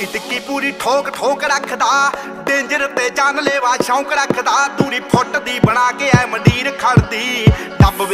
ਟਿੱਕੀ ਟਿੱਕੀ ਪੂਰੀ ਠੋਕ ਠੋਕ ਰੱਖਦਾ ਡੇਂਜਰ ਤੇ ਜਾਨ ਲੈਵਾ ਸ਼ੌਂਕ ਰੱਖਦਾ ਦੂਰੀ ਫੁੱਟ ਦੀ ਬਣਾ ਕੇ ਐ ਮੰਡੀਰ ਖੜਦੀ ਡੱਬ